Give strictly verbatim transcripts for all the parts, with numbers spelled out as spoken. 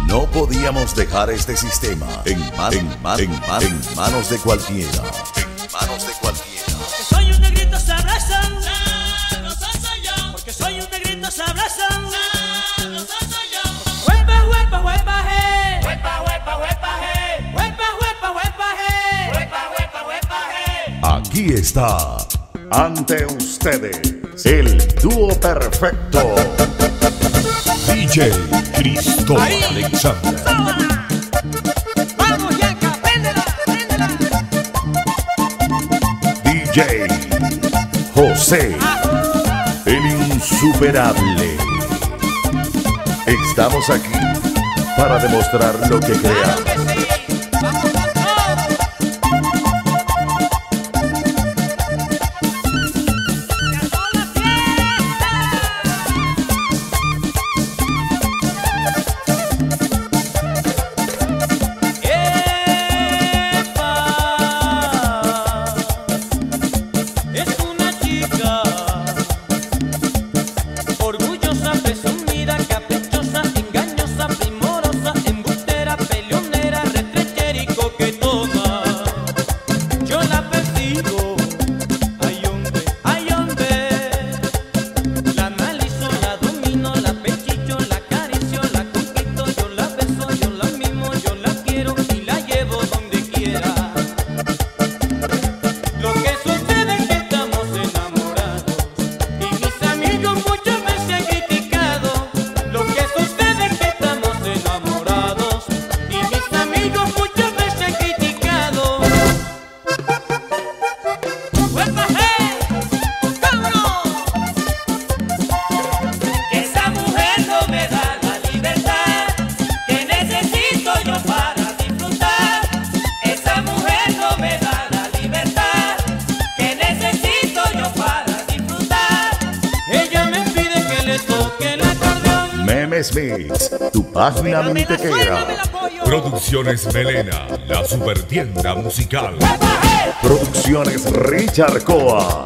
No podíamos dejar este sistema en, ma en, ma en, ma en manos de cualquiera. En manos de cualquiera. Porque soy un negrito sabroso, sabroso soy yo. Porque soy un negrito sabroso, sabroso soy yo. Huepa, huepa, huepa, hey. Huepa, huepa, huepa, hey. Huepa, huepa, huepa, hey. Huepa, huepa, huepa, hey. Aquí está, ante ustedes, el dúo perfecto. D J Cristóbal Alexander. Vamos, Yanka, préndela, préndela. D J José, el insuperable. Estamos aquí para demostrar lo que creamos. Smith, tu página minitequera. Producciones Melena, la supertienda musical. Producciones Richard Coa.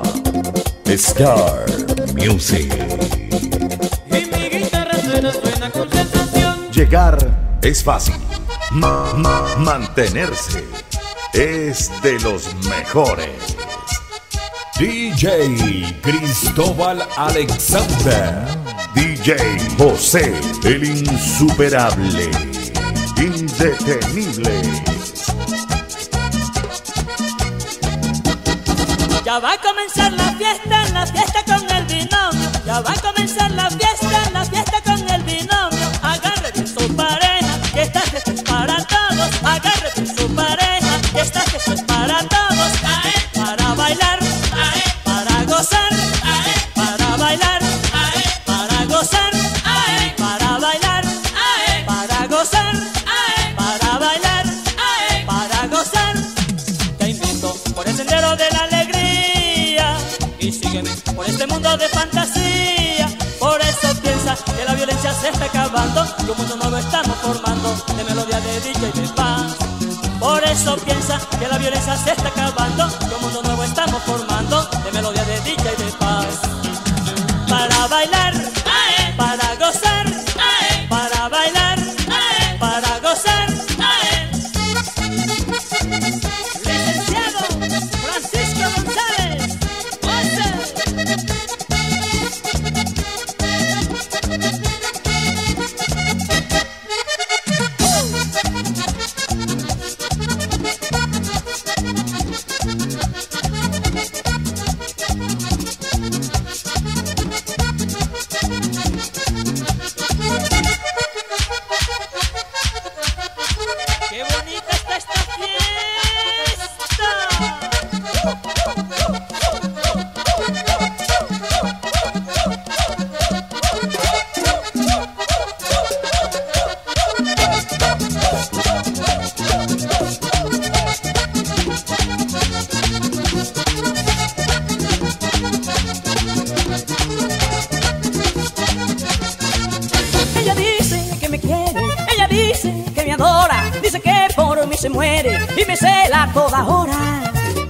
Scar Music. Y mi guitarra suena, suena con sensación. Llegar es fácil. Ma ma mantenerse es de los mejores. D J Cristóbal Alexander. D J José, el insuperable, indetenible. Ya va a comenzar la fiesta, la fiesta con el binomio. Ya va a comenzar la fiesta, la fiesta con el binomio. Agárrate su pareja, que esta fiesta es para todos. Agárrate su pareja, que esta fiesta es para todos. Ae, para bailar, ae, para gozar, ae, para bailar, ae, para gozar, ae, para bailar, ae, para gozar, ae, para bailar, ae, para gozar. Te invito por el sendero de la alegría y sígueme por este mundo de fantasía. Por eso piensa que la violencia se está acabando y un mundo nuevo estamos formando de melodía, de dicha y de paz. Por eso piensa que la violencia se está acabando y un mundo nuevo estamos formando de melodía, de dicha y de paz. Para bailar, ae, para gozar, ae, para bailar, ae, para gozar, ae. Licenciado Francisco González, ¡qué bonita está esta fiesta! Ella dice que me quiere, ella dice que me adora, dice que por mí se muere y me cela toda hora.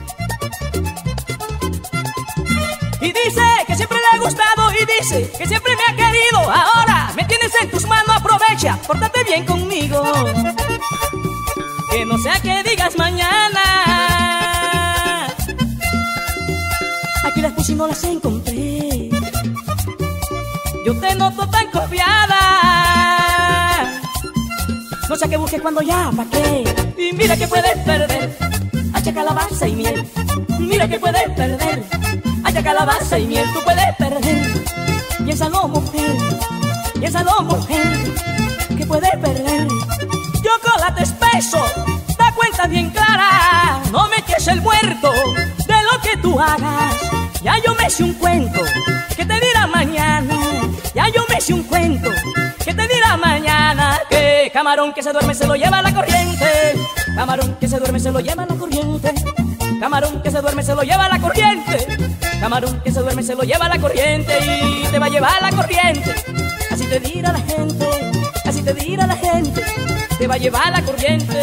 Y dice que siempre le ha gustado y dice que siempre me ha querido. Ahora me tienes en tus manos, aprovecha sea, pórtate bien conmigo, que no sea que digas mañana. Aquí las puse y no las encontré. Yo te noto tan confiada, no sé qué busques cuando ya pa' qué. Y mira que puedes perder, hacha calabaza y miel. Mira que puedes perder, hacha calabaza y miel. Tú puedes perder, piénsalo mujer, piénsalo mujer, que puedes perder. Chocolate espeso, da cuenta bien clara, no me eches el muerto de lo que tú hagas. Ya yo me hice un cuento que te dirá mañana, ya yo me hice un cuento que te dirá mañana. Que camarón que se duerme se lo lleva la corriente, camarón que se duerme se lo lleva la corriente, camarón que se duerme se lo lleva la corriente, camarón que se duerme se lo lleva la corriente y te va a llevar la corriente. Así te dirá la gente, así te dirá la gente, te va a llevar la corriente.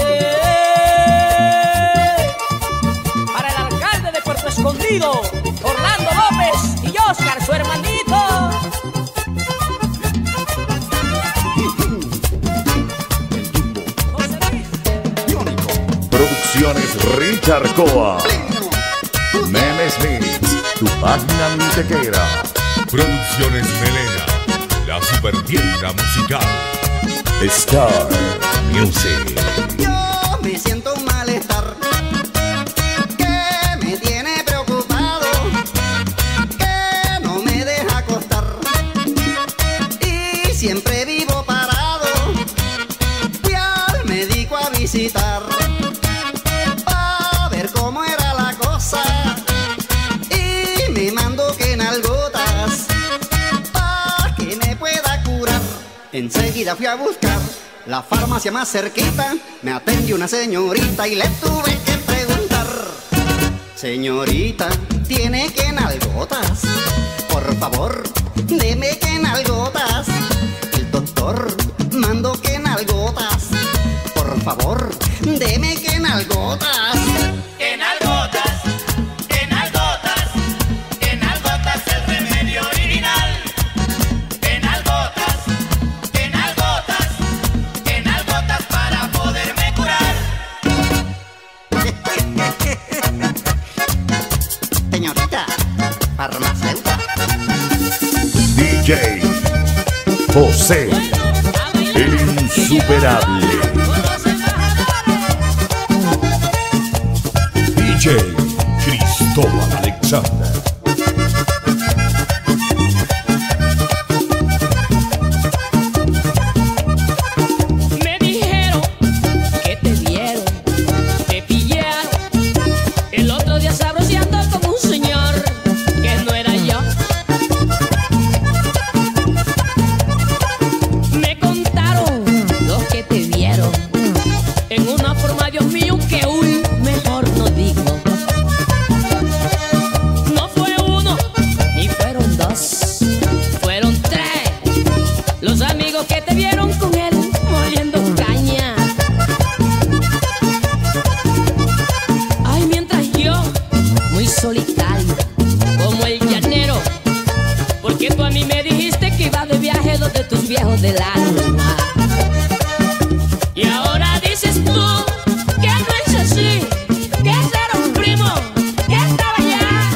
Para el alcalde de Puerto Escondido, Orlando López y Oscar, su hermanito. Producciones Richard Coa. Memes Mix, tu página mintequera. Producciones Melena, la supertienda musical. Star Music. Yo me siento un malestar que me tiene preocupado, que no me deja acostar y siempre vivo parado. Fui al médico a visitar para ver cómo era la cosa y me mandó que en algotas para que me pueda curar. Enseguida fui a buscar la farmacia más cerquita, me atendió una señorita y le tuve que preguntar: señorita, ¿tiene que nalgotas? Por favor, deme que nalgotas. El doctor mandó que nalgotas. Por favor, deme que nalgotas. Que nalgotas, que nalgotas, que nalgotas el remedio original. Que nalgotas, que nalgotas, que nalgotas para poderme curar. Señorita, farmacéutica. D J José, el insuperable. D J Cristóbal Alexander. Me dijeron que te vieron, te pillaron el otro día sabroseando como un señor que no era yo. Me contaron los que te vieron en una forma, Dios mío, que uy, mejor no digo. No fue uno, ni fueron dos, fueron tres los amigos que te vieron con él moliendo caña. Ay, mientras yo, muy solitario, como el llanero, porque tú a mí me dijiste que ibas de viaje donde tus viejos del alma. Y ahora dices tú que no es así, que ese era un primo que estaba allá,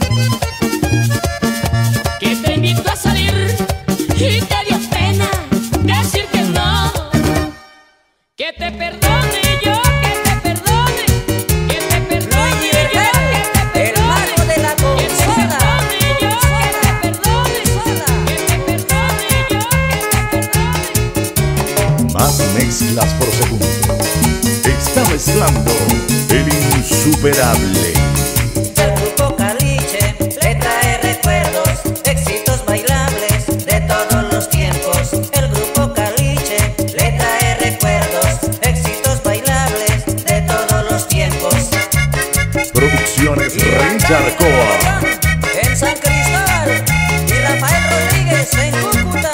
que te invitó a salir y te dio pena decir que no. Que te perdone yo, que te perdone, que te perdone yo, que te perdone, el mago de la que te consola. perdone yo, que te perdone, que te perdone yo, que te perdone. Más mezclas por segundo. Está mezclando el insuperable. El grupo Caliche le trae recuerdos, éxitos bailables de todos los tiempos. El grupo Caliche le trae recuerdos, éxitos bailables de todos los tiempos. Producciones Richard Coa. En San Cristóbal y Rafael Rodríguez en Cúcuta.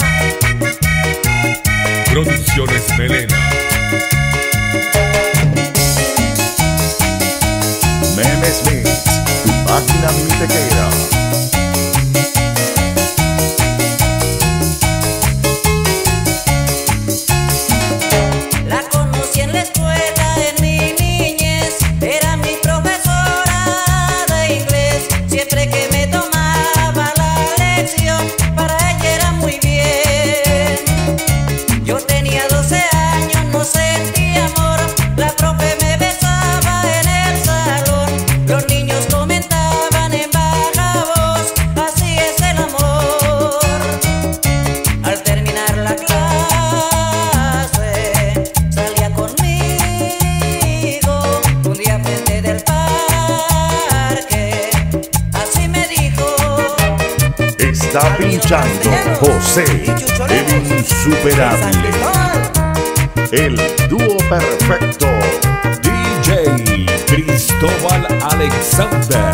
Producciones Melena, Memes Mix. Está pinchando José, el insuperable. El dúo perfecto. D J Cristóbal Alexander.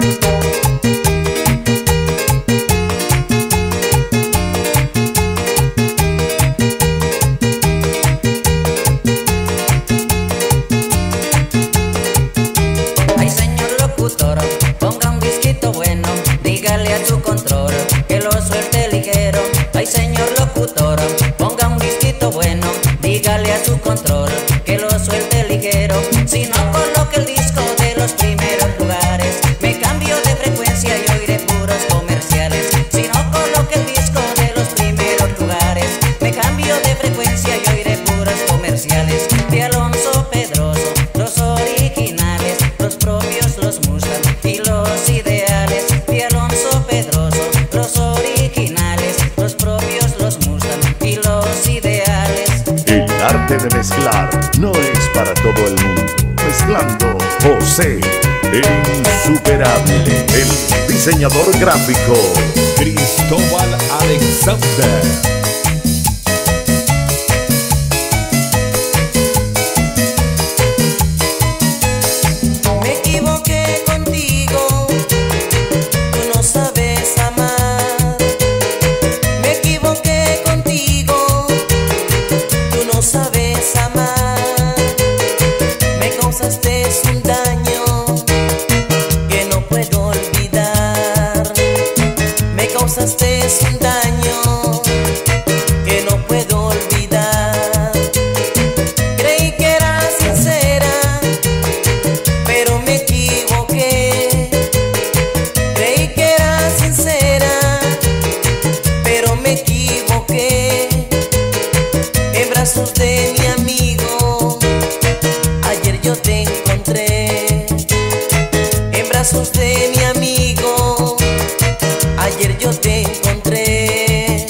Ay, señor locutor, ponga un disquito bueno, dígale a su control que lo suelte ligero. Ay, señor locutor, ponga un disquito bueno, dígale a su control que lo suelte ligero. Si no coloque el disco de los primeros lugares, me cambio de frecuencia y oiré puros comerciales. Si no coloque el disco de los primeros lugares, me cambio de frecuencia y oiré puros comerciales. De Alonso Pedroso, los originales, los propios, los Mustang y los ideales. De Alonso Pedroso, los originales, los propios, los Mustang y los ideales. El arte de mezclar no es para todo el mundo. Mezclando José, el insuperable. El diseñador gráfico. Cristóbal Alexander. Me equivoqué contigo, tú no sabes amar. Me equivoqué contigo, tú no sabes amar. Me causaste un daño que no puedo olvidar. Me causaste un daño que no puedo olvidar. Creí que eras sincera, pero me equivoqué. Creí que eras sincera, pero me equivoqué. En brazos de mi amigo, ayer yo te encontré. En brazos de mi amigo, ayer yo te encontré.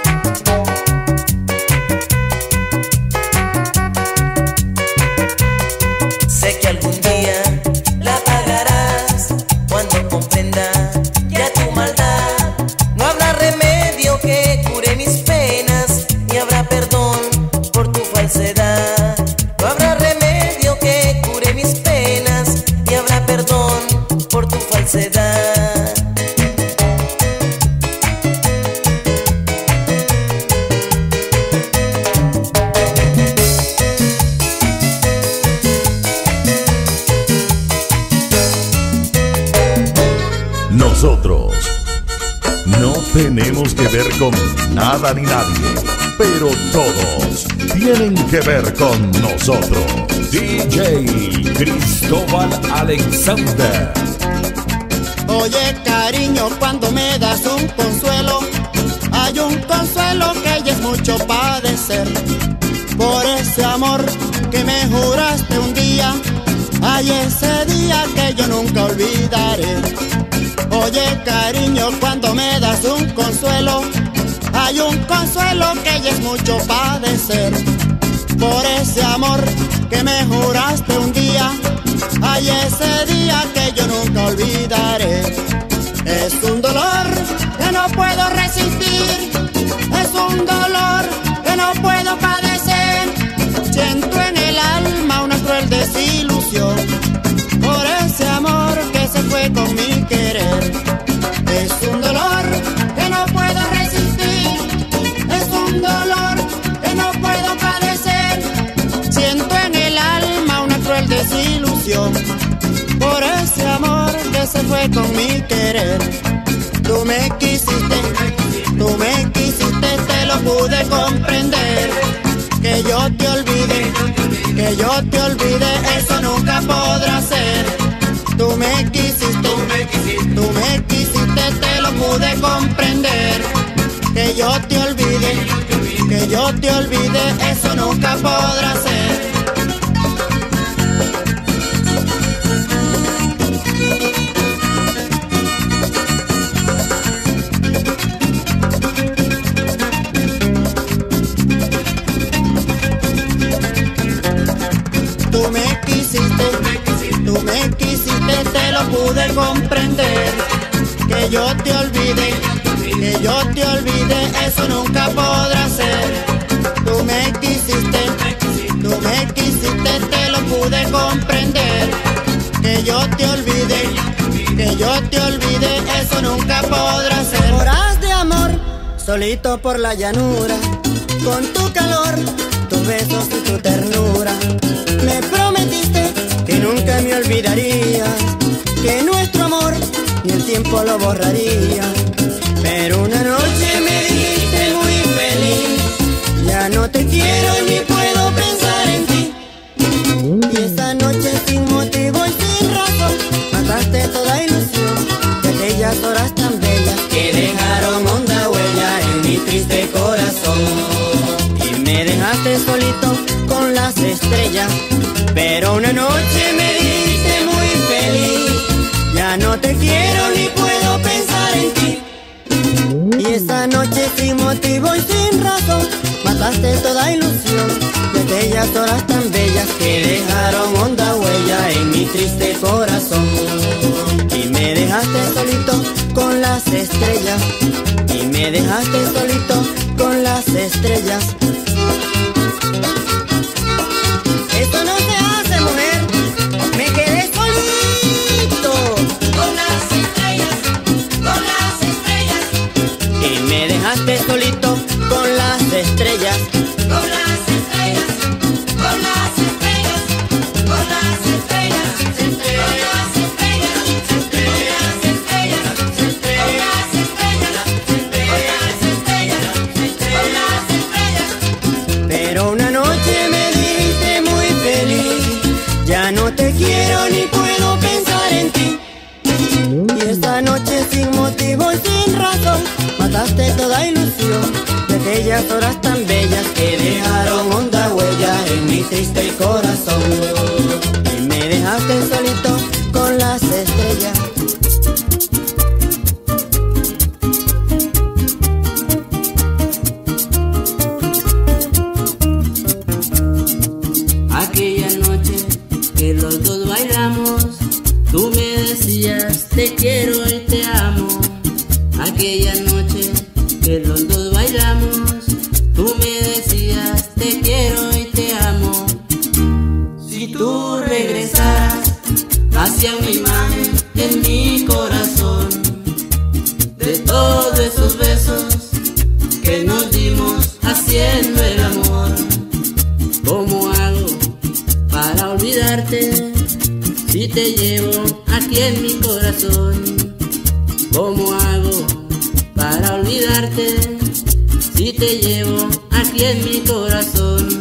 Sé que algún día la pagarás cuando comprenda ya tu maldad. No habrá remedio que cure mis penas, ni habrá perdón por tu falsedad. No habrá remedio que cure mis penas, ni habrá perdón por tu falsedad. Nosotros no tenemos que ver con nada ni nadie, pero todos tienen que ver con nosotros. D J Cristóbal Alexander. Oye, cariño, cuando me das un consuelo, hay un consuelo que ya es mucho padecer. Por ese amor que me juraste un día, hay ese día que yo nunca olvidaré. Oye, cariño, cuando me das un consuelo, hay un consuelo que ya es mucho padecer. Por ese amor que me juraste un día, hay ese día que yo nunca olvidaré. Es un dolor que no puedo resistir, es un dolor que no puedo padecer. Siento en el alma una cruel desilusión por ese amor que se fue con mi querer. Es un dolor que no puedo resistir, es un dolor que no puedo padecer. Siento en el alma una cruel desilusión por ese amor que se fue con mi querer. Tú me quisiste, tú me quisiste, te lo pude comprender. Que yo te olvide, que yo te olvide, eso nunca podrá ser. Tú me quisiste, tú me quisiste, te lo pude comprender. Que yo te olvide, que yo te olvide, eso nunca podrá ser. Tú me quisiste, tú me quisiste, te lo pude comprender. Que yo te olvide, que yo te olvide, eso nunca podrá ser. Tú me quisiste, tú me quisiste, te lo pude comprender. Que yo te olvide, que yo te olvide, eso nunca podrá ser. Horas de amor, solito por la llanura, con tu calor, tus besos y tu ternura. Me prometiste que nunca me olvidarías, que nuestro amor ni el tiempo lo borraría. Pero una noche me dijiste muy feliz, ya no te quiero ni puedo pensar en ti. Y esa noche sin motivo y sin razón mataste toda ilusión de aquellas horas tan bellas que dejaron honda huella en mi triste corazón. Y me dejaste solito con las estrellas, pero una noche me dijiste muy feliz, ya no te quiero ni puedo pensar en ti. Y esa noche sin motivo y sin razón mataste toda ilusión de aquellas horas tan bellas que dejaron honda huella en mi triste corazón. Y me dejaste solito con las estrellas, y me dejaste solito con las estrellas. Esto no se hace, mujer, me quedé solito Con las estrellas, con las estrellas, y me dejaste solito con las estrellas. con las estrellas, con las estrellas, con las estrellas, con las estrellas, con las estrellas, con las estrellas, con las estrellas. Pero una noche me dijiste muy feliz, ya no te quiero ni puedo pensar en ti. Y esa noche sin motivo y sin razón mataste toda ilusión de aquellas horas tan bellas que dejaron honda huella en mi triste corazón. Y me dejaste solito con las estrellas. Aquella noche que los dos bailamos, tú me decías te quiero y te amo. Aquella noche que los dos bailamos, tú me decías te quiero y te amo. Si tú regresaras hacia mi imagen en mi corazón, de todos esos besos que nos dimos haciendo el amor, ¿cómo hago para olvidarte si te llevo aquí en mi corazón? ¿Cómo hago para olvidarte si te llevo aquí en mi corazón?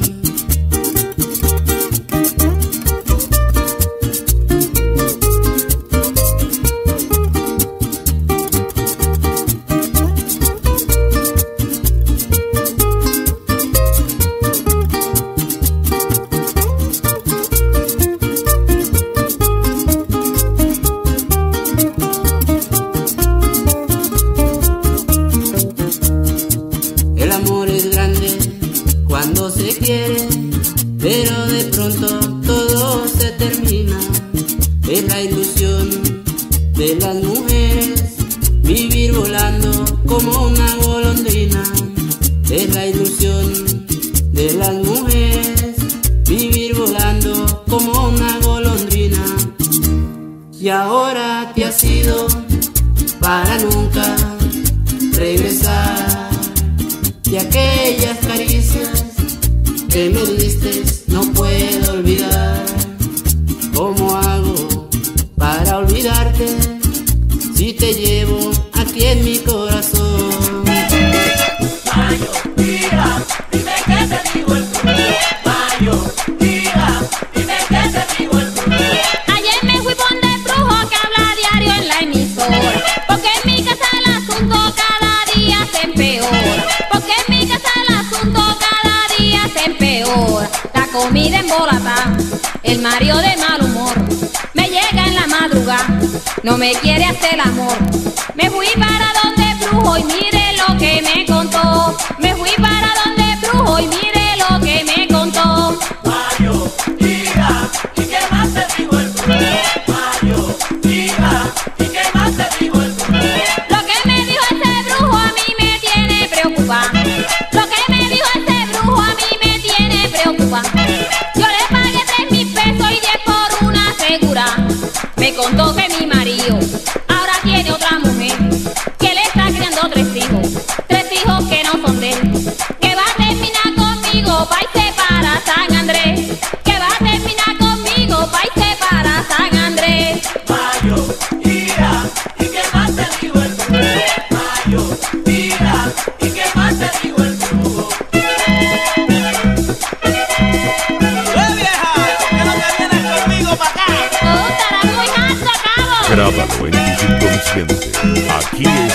El amor es grande cuando se quiere, pero de pronto todo se termina. Es la ilusión de las mujeres vivir volando como una golondrina. Es la ilusión de las mujeres vivir volando como una golondrina. Y ahora te has ido para nunca regresar. Y aquellas caricias que me diste no puedo olvidar. ¿Cómo hago para olvidarte si te llevo aquí en mi corazón? Mayo, tira, dime que te digo el porqué. Mayo, tira, dime que te digo el porqué. Ayer me fui por de brujo que habla diario en la emisora, porque en mi casa el asunto cada día se empeora. Porque en mi casa el asunto cada día se empeora. La comida embolatada, el marido de mal humor, me llega en la madrugada, no me quiere hacer el amor. Me fui para donde brujo y mire lo que me contó. Me fui para donde brujo y mire lo que me contó. Mayo, tira, ¿y qué más te digo el porqué? Mayo, tira, ¿y qué más te digo el porqué? Lo que me dijo ese brujo a mí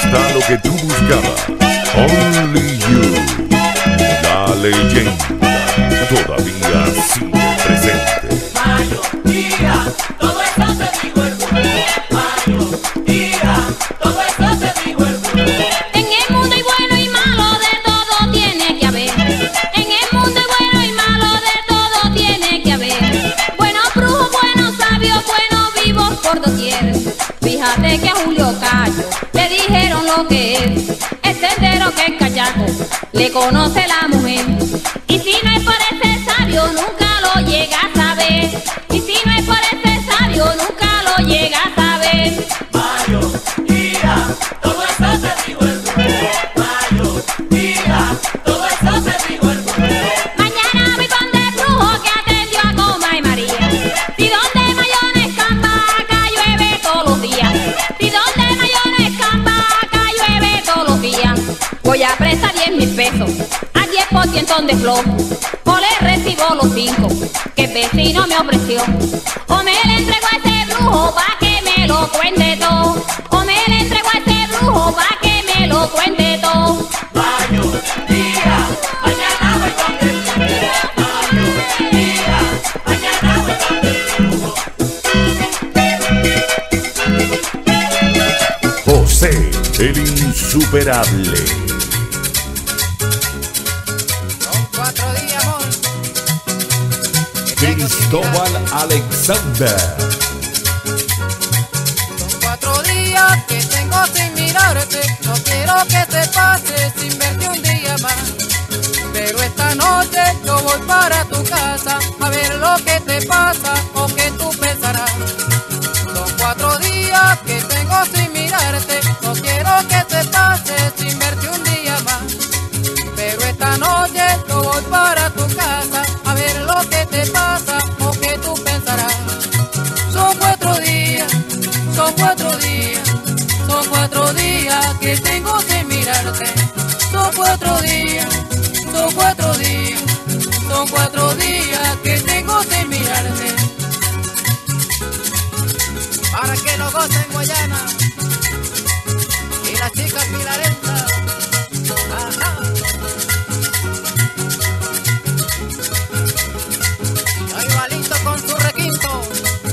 está lo que tú buscabas. Only You. La leyenda todavía sigue presente. Mayo, tira, todo eso te digo el mundo. Mayo, tira, todo eso te digo el mundo. En el mundo hay bueno y malo, de todo tiene que haber. En el mundo hay bueno y malo, de todo tiene que haber. Buenos brujos, buenos sabios, buenos vivos por doquier. Fíjate que a Julio Cacho le dijeron lo que es. Es sendero que es cachaco, le conoce la mujer. Y si no es por ese sabio, nunca lo llega a saber. Y si no es por ese sabio, nunca lo llega a saber. Mayo, tira, todo eso te digo el mundo. Mayo, tira, todo eso te digo el mundo. Mañana voy con el brujo que atendió a Coma y María. Si donde Mayo no escampa, acá llueve todos los días. Si donde Mayo no escampa, acá llueve todos los días. Voy a prestar diez mil pesos a diez por ciento de flow. O le recibo los cinco que el vecino me ofreció. O me le entrego a ese brujo pa' que me lo cuente todo. O me le entrego a ese brujo pa' que me lo cuente todo. Mayo, tira, mañana voy con el brujo. Mayo, tira, mañana voy con el brujo. José, el insuperable. Cuatro días, amor. Cristóbal Alexander. Son cuatro días que tengo sin mirarte. No quiero que te pase sin verte un día más. Pero esta noche yo voy para tu casa a ver lo que te pasa o que tú pensarás. Son cuatro días que tengo sin mirarte. No quiero que te pase sin verte un día más. Pero esta noche yo voy para tu casa a ver lo que te pasa o que tú pensarás. Son cuatro días, son cuatro días, son cuatro días que tengo sin mirarte. Son cuatro días, son cuatro días, son cuatro días que tengo sin mirarte. Para que lo gocen Guayana y las chicas milaresas. Ajá. Igualito con su requinto.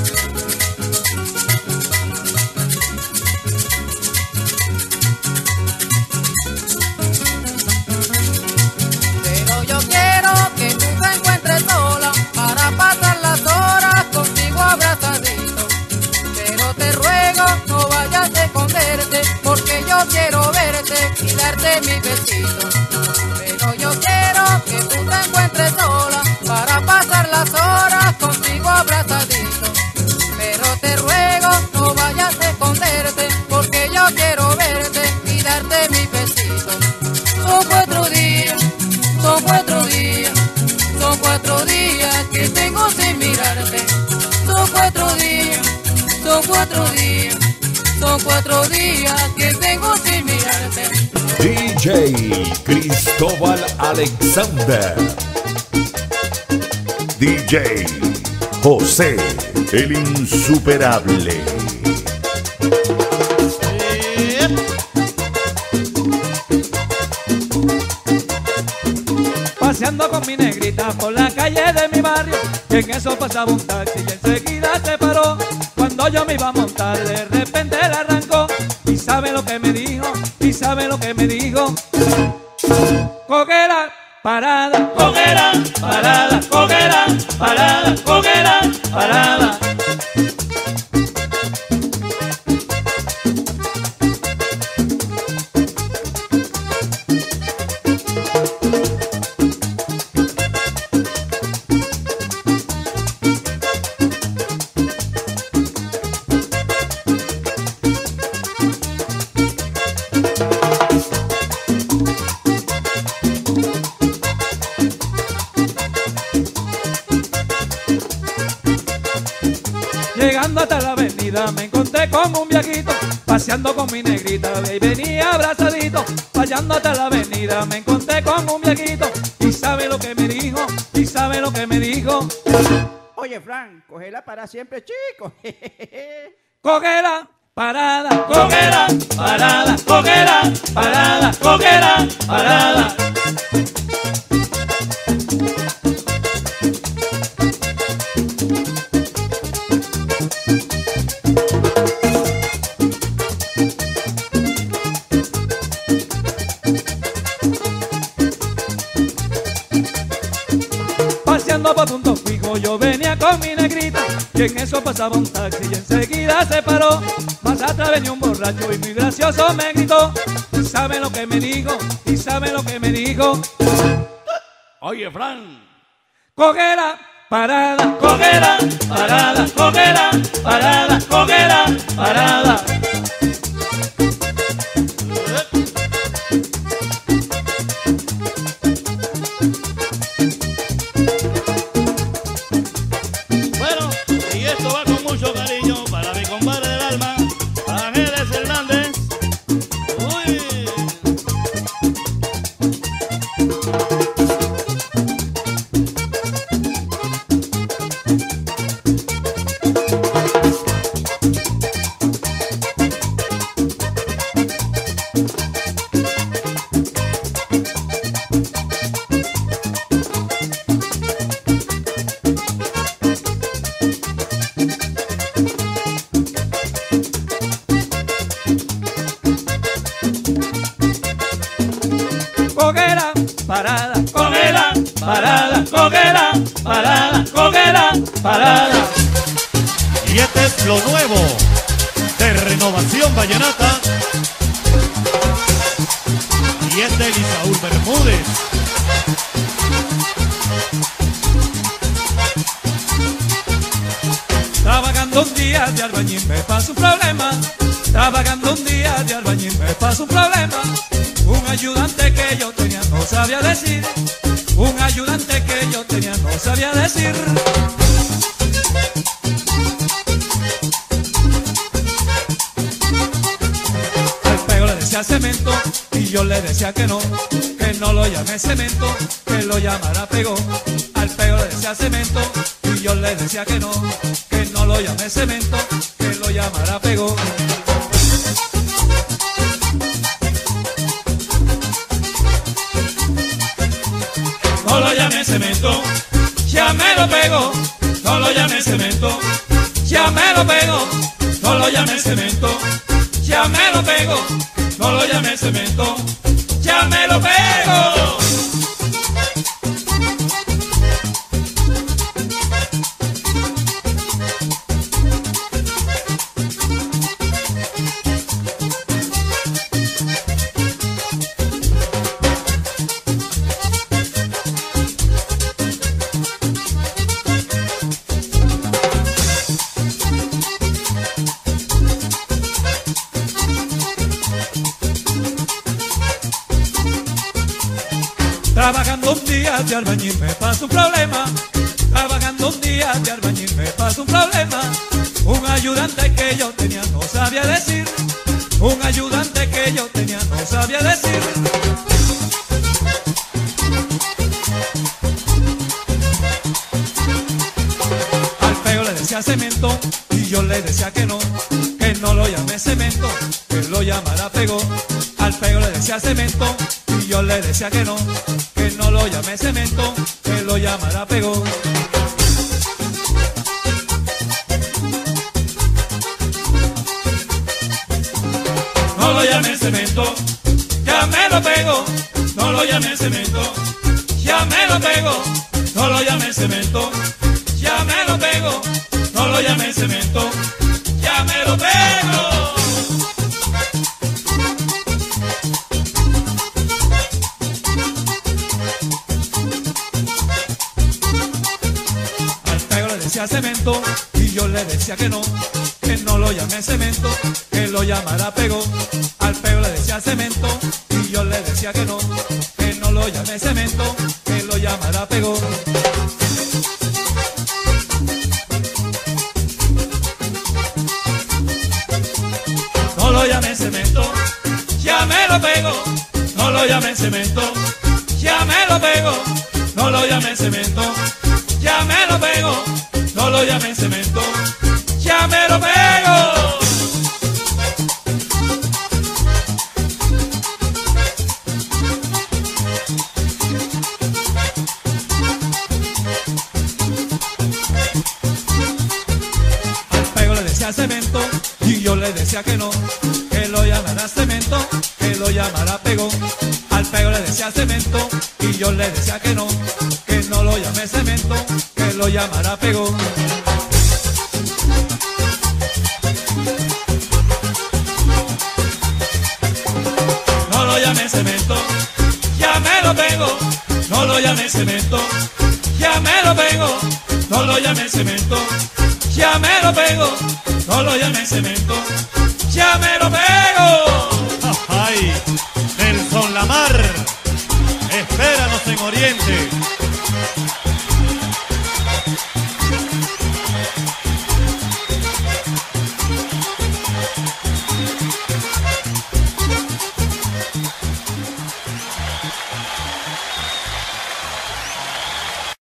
Pero yo quiero que tú te encuentres sola para pasar las horas contigo abrazadito. Pero te ruego no vayas a esconderte porque yo quiero verte y darte mi besito. Pero yo quiero que tú te encuentres sola para pasar las horas contigo abrazadito. Pero te ruego no vayas a esconderte porque yo quiero verte y darte mi besito. Son cuatro días, son cuatro días, son cuatro días que tengo sin mirarte. Son cuatro días, son cuatro días, son cuatro días que tengo sin mirarte. D J Cristóbal Alexander. D J José, el insuperable. Paseando con mi negrita por la calle de mi barrio, y en eso pasaba un taxi y enseguida se paró. Cuando yo me iba a montar, de repente la arrancó. Y sabe lo que me dijo, y sabe lo que me dijo. Coguera, parada, coguera, parada, coguera, parada, coguera, parada. Llegando hasta la avenida me encontré con un viejito, paseando con mi negrita y venía abrazadito. Fallando hasta la avenida me encontré con un viejito, y sabe lo que me dijo, y sabe lo que me dijo. Oye, Fran, cógela para siempre, chico. Cógela parada, coquera, parada, coquera, parada, coquera, parada. Paseando por punto fijo yo venía con mi negrita y en eso pasaba un taxi y enseguida se paró. Más atrás venía un borracho y muy gracioso me gritó. ¿Y sabe lo que me dijo? ¿Y sabe lo que me dijo? Oye, Fran. Coquera, parada, coquera, parada, coquera, parada, coquera, parada. Bueno, y esto va con mucho cariño para mi compadre del alma, Ángeles Hernández. Uy. Coquera, parada, coquera, parada, coquera, parada, coquera, parada. Y este es lo nuevo de Renovación Vallenata. Y este es Isaúl Bermúdez. Trabajando un día de albañil me pasó un problema. Trabajando un día de albañil me pasó un problema. Un ayudante que yo tenía no sabía decir. Un ayudante que yo tenía no sabía decir. Al pego le decía cemento y yo le decía que no, que no lo llame cemento, que lo llamara pego. Al pego le decía cemento y yo le decía que no, que no lo llame cemento, que lo llamara pego. No lo llame cemento, ya me lo pego. No lo llame cemento, ya me lo pego. No lo llame cemento, ya me lo pego. No lo llame cemento, ya me lo pego. Trabajando un día de albañil me pasó un problema. Trabajando un día de albañil me pasó un problema. Un ayudante que yo tenía no sabía decir. Un ayudante que yo tenía no sabía decir. Al pego le decía cemento y yo le decía que no, que no lo llame cemento, que lo llamara pego. Al pego le decía cemento y yo le decía que no, que no lo llame cemento, que lo llamara pego. No lo llame cemento, ya me lo pego. No lo llame cemento, ya me lo pego. No lo llame cemento, ya me lo pego. No lo llame cemento, ya me lo pego. Al pego le decía cemento y yo le decía que no, que no lo llame cemento, que lo llamara pego. Al pego le decía cemento y yo le decía que no, que no lo llame cemento, que lo llamara pego. No lo llame cemento, ya me lo pego. No lo llame cemento, ya me lo pego. No lo llame cemento, ya me lo pego. No lo llame cemento, ya me lo pego. decía que no, que lo llamara cemento, que lo llamara pegón. Al pego le decía cemento y yo le decía que no, que no lo llame cemento, que lo llamara pegón. No lo llame cemento, ya me lo pego. No lo llame cemento, ya me lo pego. No lo llame cemento, ya me lo pego. No lo llame cemento, ya me lo pego. Ay, Nelson Lamar, espéranos en Oriente.